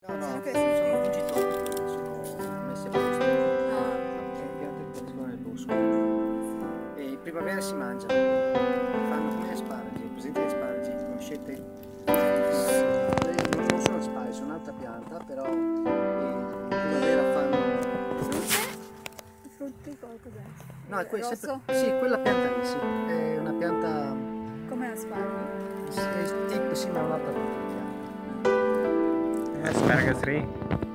No, no, Sono sono cresciuti? vincitori, sono messi a posto. Ah, Piante che crescono nel bosco. E in primavera si mangiano. Fanno come gli asparagi, presente gli asparagi, conoscete? Non sono asparagi, sono un'altra pianta, però in primavera fanno. frutte? Frutti qualcos'è? No, è Rosso? sì, quella pianta lì, sì. È una pianta. Come asparagi? Sì, tipo, sì, ma è un'altra pianta. Asparagus tree.